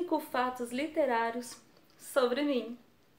5 fatos literários sobre mim.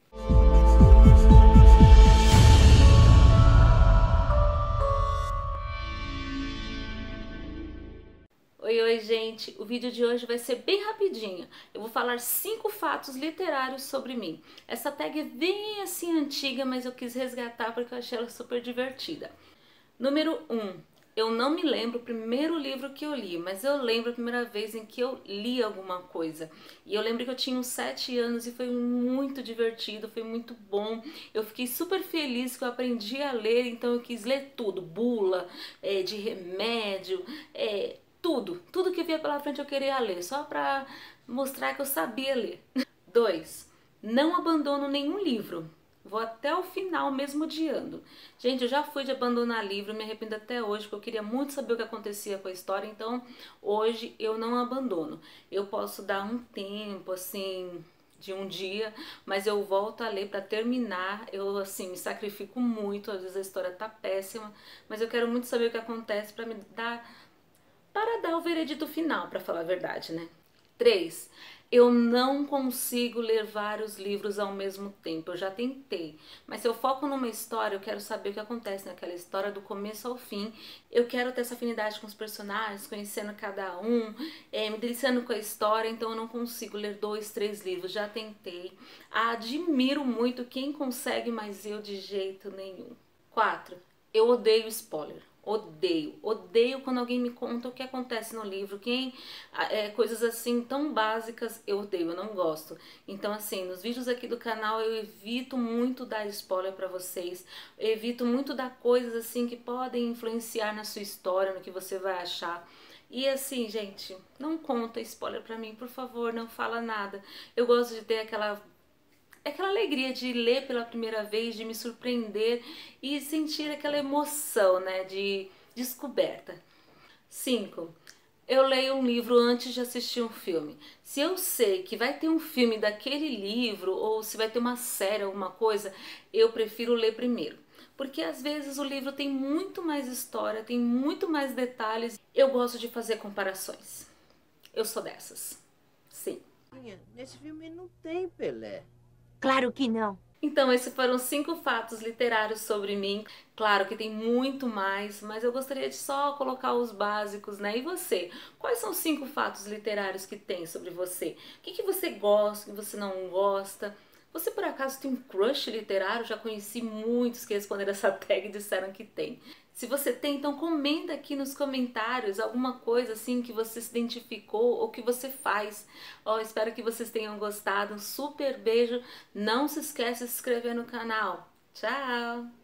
Oi, gente! O vídeo de hoje vai ser bem rapidinho. Eu vou falar 5 fatos literários sobre mim. Essa tag é bem assim antiga, mas eu quis resgatar porque eu achei ela super divertida. Número 1. Eu não me lembro o primeiro livro que eu li, mas eu lembro a primeira vez em que eu li alguma coisa. E eu lembro que eu tinha uns 7 anos e foi muito divertido, foi muito bom. Eu fiquei super feliz que eu aprendi a ler, então eu quis ler tudo. Bula, de remédio, tudo que via pela frente eu queria ler, só pra mostrar que eu sabia ler. 2. Não abandono nenhum livro. Vou até o final mesmo odiando. Gente, eu já fui de abandonar livro, me arrependo até hoje, porque eu queria muito saber o que acontecia com a história, então hoje eu não abandono. Eu posso dar um tempo, assim, de um dia, mas eu volto a ler para terminar. Eu, assim, me sacrifico muito, às vezes a história tá péssima, mas eu quero muito saber o que acontece para dar o veredito final, para falar a verdade, né? 3. Eu não consigo ler vários livros ao mesmo tempo. Eu já tentei, mas se eu foco numa história, eu quero saber o que acontece naquela história do começo ao fim. Eu quero ter essa afinidade com os personagens, conhecendo cada um, me deliciando com a história, então eu não consigo ler 2, 3 livros. Já tentei. Admiro muito quem consegue, mas eu de jeito nenhum. 4. Eu odeio spoiler. Odeio quando alguém me conta o que acontece no livro, coisas assim tão básicas, eu odeio, eu não gosto. Então assim, nos vídeos aqui do canal eu evito muito dar spoiler pra vocês, eu evito muito dar coisas assim que podem influenciar na sua história, no que você vai achar. E assim, gente, não conta spoiler pra mim, por favor, não fala nada. Eu gosto de ter aquela alegria de ler pela primeira vez, de me surpreender e sentir aquela emoção, né, de descoberta. 5. Eu leio um livro antes de assistir um filme. Se eu sei que vai ter um filme daquele livro ou se vai ter uma série, alguma coisa, eu prefiro ler primeiro. Porque às vezes o livro tem muito mais história, tem muito mais detalhes. Eu gosto de fazer comparações. Eu sou dessas. Sim. Nesse filme não tem Pelé. Claro que não. Então, esses foram 5 fatos literários sobre mim. Claro que tem muito mais, mas eu gostaria de só colocar os básicos, né? E você? Quais são os 5 fatos literários que tem sobre você? O que você gosta, o que você não gosta? Você por acaso tem um crush literário? Já conheci muitos que responderam essa tag e disseram que tem. Se você tem, então comenta aqui nos comentários alguma coisa assim que você se identificou ou que você faz. Ó, espero que vocês tenham gostado. Um super beijo. Não se esqueça de se inscrever no canal. Tchau!